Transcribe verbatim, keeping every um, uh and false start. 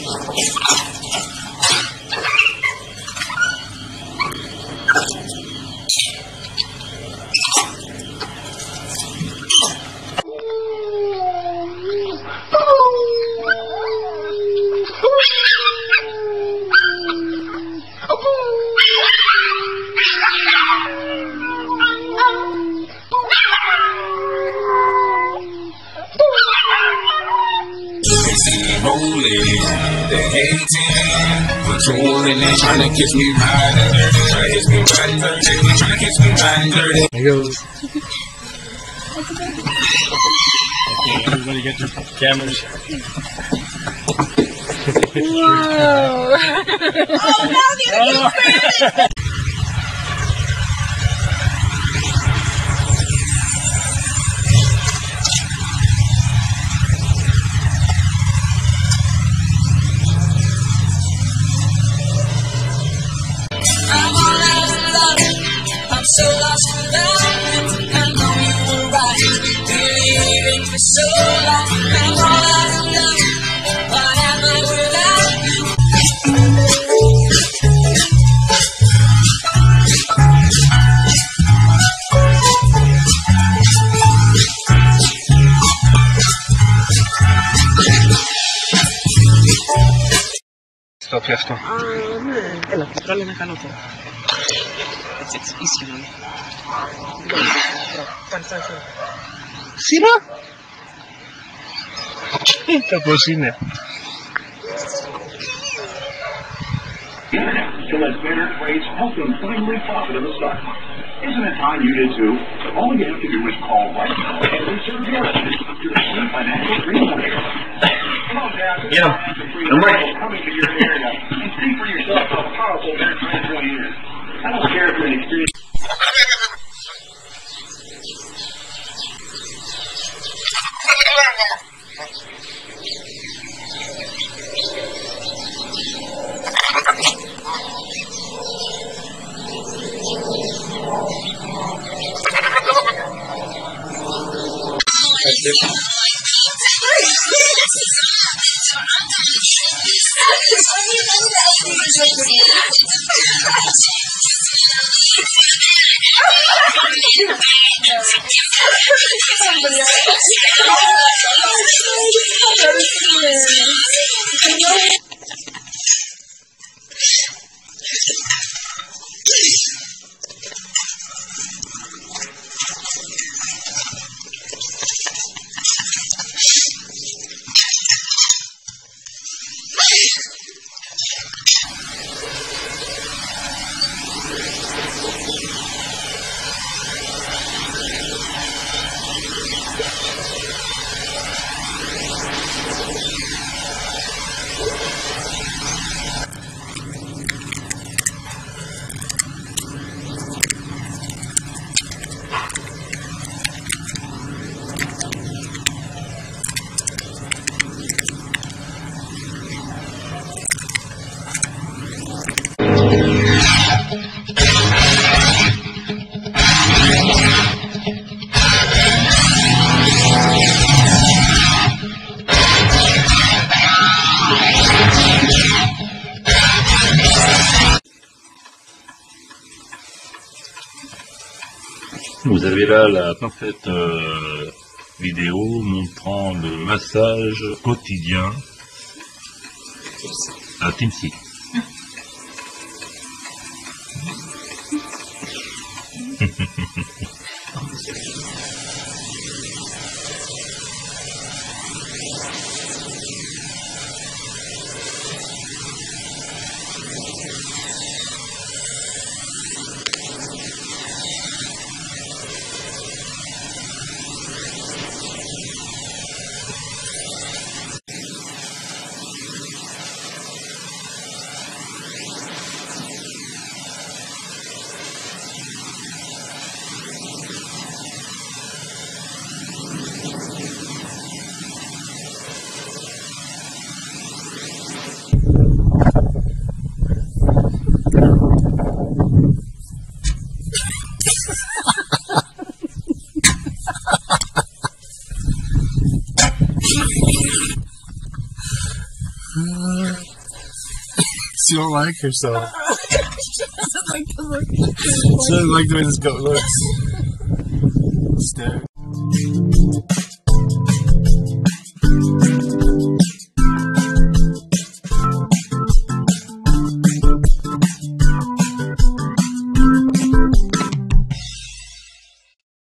Patrolling and trying to catch me riding dirty, trying to catch me riding dirty, trying to catch me riding dirty. There goes. Okay, everybody get your cameras. Whoa! Oh no, the other So lost without you, I know you were right. Believing for so long, I'm all out of love. What am I without you? Stop esto. Ah, no. Dale, déjalo todo. It's, it's easy, man. Sina? Tapos sina. Internet to let better trades help them finally profit in the stock market. Isn't it time you did too? All you have to do is call right now and reserve your options to the free financial dream market. Come on, guys. Yeah. I'm right. Coming to your area and see for yourself how powerful their trade really is. I don't care if you're an experienced. Vous avez là la parfaite euh, vidéo montrant le massage quotidien à Timsy. She don't like herself. She doesn't like the look. She doesn't like the way this goat looks. Stare.